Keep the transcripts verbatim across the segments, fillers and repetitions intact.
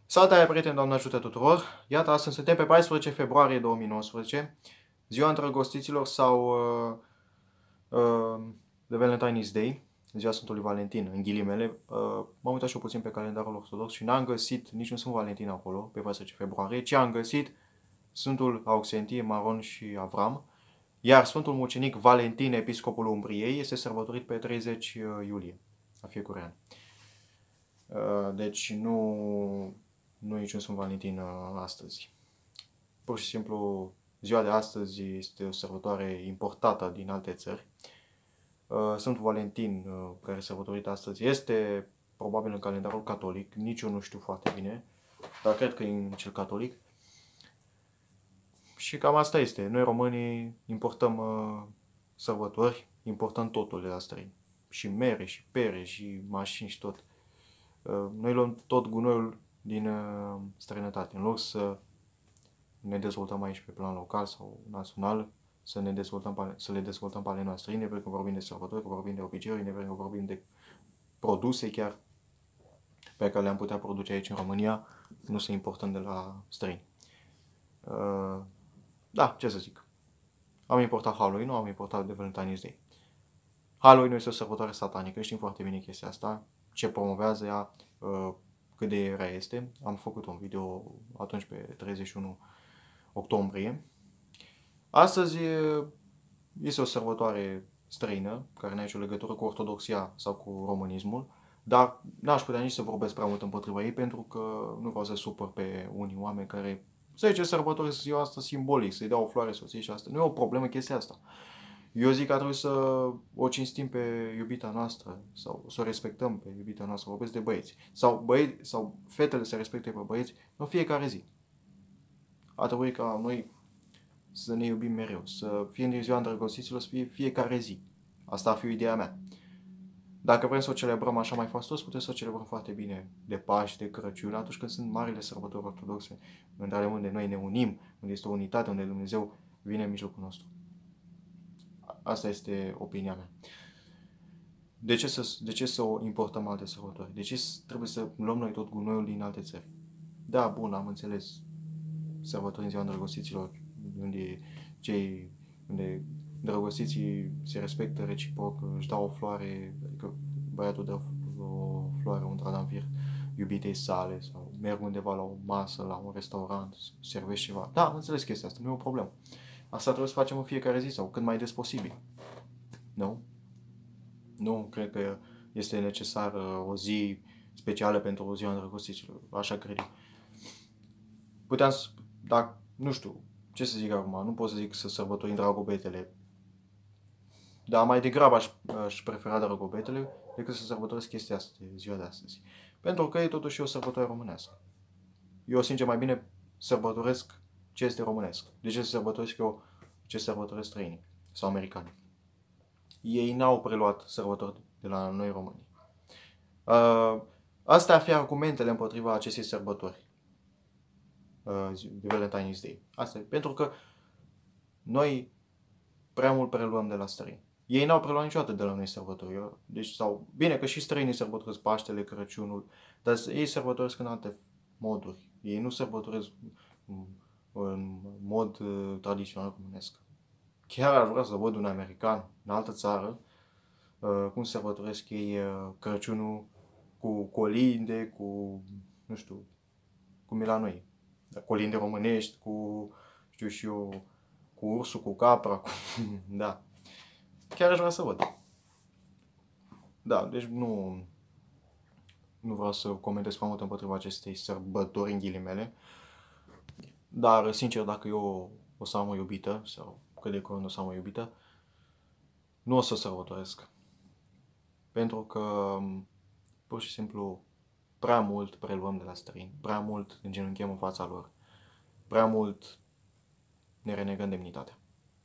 Salutare, prieteni, Doamne ajută tuturor! Iată, astăzi suntem pe paisprezece februarie două mii nouăsprezece, ziua îndrăgostiților sau uh, uh, The Valentine's Day, ziua Sfântului Valentin, în ghilimele. Uh, m-am uitat și eu puțin pe calendarul ortodox și n-am găsit niciun Sfânt Valentin acolo, pe paisprezece februarie, ci am găsit Sfântul Auxentie, Maron și Avram, iar Sfântul Mucenic Valentin, episcopul Umbriei, este sărbătorit pe treizeci iulie a fiecare an. Uh, deci nu... Nu e niciun Sfânt Valentin astăzi. Pur și simplu, ziua de astăzi este o sărbătoare importată din alte țări. Sfântul Valentin, care e sărbătorit astăzi, este probabil în calendarul catolic. Nici eu nu știu foarte bine, dar cred că e în cel catolic. Și cam asta este. Noi românii importăm sărbători, importăm totul de la străini. Și mere, și pere, și mașini, și tot. Noi luăm tot gunoiul din uh, străinătate. În loc să ne dezvoltăm aici pe plan local sau național, să, ne dezvoltăm, să le dezvoltăm pe ale noastre. Indiferent că vorbim de sărbători, că vorbim de obiceiuri, indiferent că vorbim de produse chiar pe care le-am putea produce aici în România, nu să importăm de la străini. Uh, da, ce să zic. Am importat Halloween, nu am importat de Valentine's Day. Halloween este o sărbătoare satanică, știm foarte bine chestia asta, ce promovează ea, uh, cât de rea este. Am făcut un video atunci pe treizeci și unu octombrie. Astăzi este o sărbătoare străină, care nu are nicio legătură cu ortodoxia sau cu românismul, dar n-aș putea nici să vorbesc prea mult împotriva ei, pentru că nu vreau să supăr pe unii oameni care se zice sărbătoresc ziua asta simbolic, să-i dau o floare soției și asta. Nu e o problemă chestia asta. Eu zic că trebuie să o cinstim pe iubita noastră sau să o respectăm pe iubita noastră, vorbesc de băieți. Sau, băieți, sau fetele să respecte pe băieți în fiecare zi. Ar trebui ca noi să ne iubim mereu, să fie în ziua îndrăgostiților, să fie fiecare zi. Asta ar fi ideea mea. Dacă vrem să o celebrăm așa mai fastos, putem să o celebrăm foarte bine de Paști, de Crăciun, atunci când sunt marile sărbători ortodoxe, unde noi ne unim, unde este o unitate, unde Dumnezeu vine în mijlocul nostru. Asta este opinia mea. De ce să, de ce să o importăm alte sărbători? De ce trebuie să luăm noi tot gunoiul din alte țări? Da, bun, am înțeles. Sărbători în ziua îndrăgostiților, unde cei, unde îndrăgostiții se respectă reciproc, își dau o floare, adică băiatul dă o floare, un trandafir iubitei sale, sau merg undeva la o masă, la un restaurant, servești ceva. Da, am înțeles chestia asta, nu e o problemă. Asta trebuie să facem în fiecare zi sau cât mai des posibil. Nu? Nu cred că este necesară o zi specială pentru o ziua îndrăgostiților. Așa cred eu. Puteam să... Dar, nu știu, ce să zic acum, nu pot să zic să sărbătorim dragobetele. Dar mai degrabă aș, aș prefera dragobetele decât să sărbătoresc chestia asta de ziua de astăzi. Pentru că e totuși o sărbătoare românească. Eu, sincer, mai bine sărbătoresc ce este românesc. De ce să sărbătoresc eu ce sărbătoresc străinii sau americani? Ei n-au preluat sărbători de la noi români. Uh, astea ar fi argumentele împotriva acestei sărbători uh, de Valentine's Day. Asta e. Pentru că noi prea mult preluăm de la străini. Ei n-au preluat niciodată de la noi sărbători. Deci, sau, bine că și străinii sărbătoresc Paștele, Crăciunul, dar ei sărbătoresc în alte moduri. Ei nu sărbătoresc în mod uh, tradițional românesc. Chiar aș vrea să văd un american în altă țară uh, cum sărbătoresc ei uh, Crăciunul cu colinde, cu, nu știu, cum e la noi. Colinde românești, cu, știu și eu, cu ursul, cu capra, cu... da. Chiar aș vrea să văd. Da, deci nu, nu vreau să comentez prea mult împotriva acestei sărbători în ghilimele, dar, sincer, dacă eu o să am o iubită, sau cât de curând o să am o iubită, nu o să sărbătoresc. Pentru că, pur și simplu, prea mult preluăm de la străini, prea mult îngenunchem în fața lor, prea mult ne renegăm demnitatea.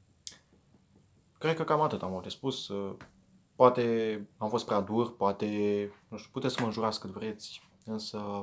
Cred că cam atât am de spus. Poate am fost prea dur, poate, nu știu, puteți să mă înjurați cât vreți, însă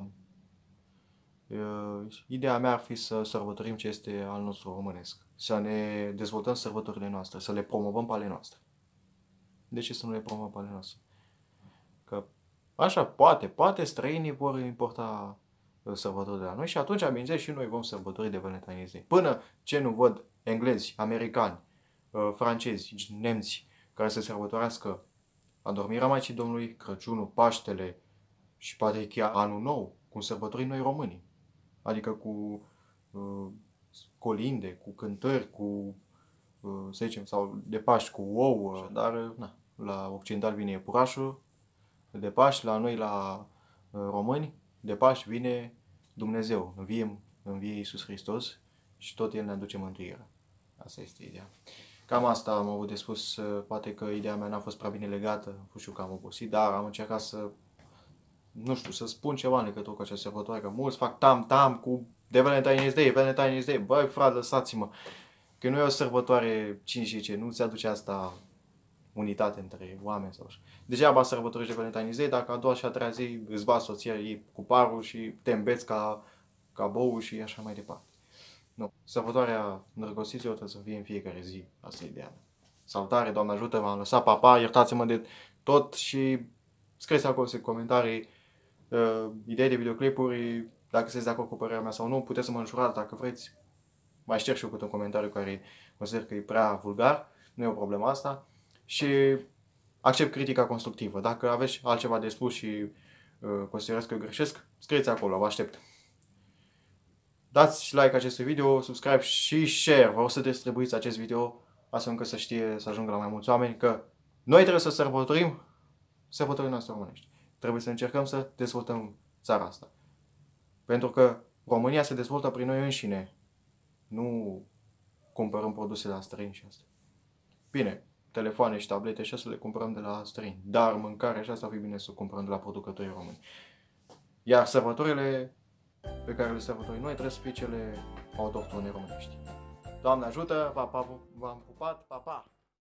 ideea mea ar fi să sărbătorim ce este al nostru românesc, să ne dezvoltăm sărbătorile noastre, să le promovăm pe ale noastre. De ce să nu le promovăm pe ale noastre? Că așa, poate, poate străinii vor importa sărbători de la noi și atunci, bineînțeles, și noi vom sărbători de Valentine's Day. Până ce nu văd englezi, americani, francezi, nemți care să sărbătorească adormirea Maicii Domnului, Crăciunul, Paștele și poate chiar Anul Nou, cum sărbătorim noi românii. Adică cu uh, colinde, cu cântări, cu, uh, să zicem, sau de Paști cu ouă, dar na, la occidental vine iepurașul de Paști, la noi, la uh, români, de Paști vine Dumnezeu, învie, învie Iisus Hristos și tot El ne aduce mântuirea. Asta este ideea. Cam asta am avut de spus, poate că ideea mea n-a fost prea bine legată, am fost și eu cam obosit, dar am încercat să, nu știu, să spun ceva în legătură cu această sărbătoare, că mulți fac tam-tam cu de Valentine's Day, Valentine's Day, băi frate, lăsați-mă, că nu e o sărbătoare, cine știe ce, nu ți aduce asta unitate între oameni sau așa. Degeaba sărbătorești de Valentine's Day dacă a doua și a treia zi îți bați soția ei cu parul și te îmbeți ca, ca bou și așa mai departe. Nu. Sărbătoarea îndrăgostiților trebuie să fie în fiecare zi. Asta e ideea mea. Salutare, Doamne ajută, v-am lăsat, papa, iertați-mă de tot și scrieți acolo în comentarii uh, idei de videoclipuri, dacă sunteți de acord cu părerea mea sau nu, puteți să mă înjurați dacă vreți. Mai șterg și eu câte un comentariu care consider că e prea vulgar, nu e o problemă asta. Și accept critica constructivă. Dacă aveți altceva de spus și uh, considerați că eu greșesc, scrieți acolo, vă aștept. Dați like acestui video, subscribe și share. Vreau să distribuiți acest video astfel încât să știe, să ajungă la mai mulți oameni că noi trebuie să sărbătorim sărbătorile noastre românești. Trebuie să încercăm să dezvoltăm țara asta. Pentru că România se dezvoltă prin noi înșine. Nu cumpărăm produse de la străini și asta. Bine, telefoane și tablete și asta le cumpărăm de la străini. Dar mâncarea și asta ar fi bine să o cumpărăm de la producătorii români. Iar sărbătorile pe care le sărbătorim noi trebuie să fie cele autohtone românești. Doamne ajută, v-am pupat, pa, pa!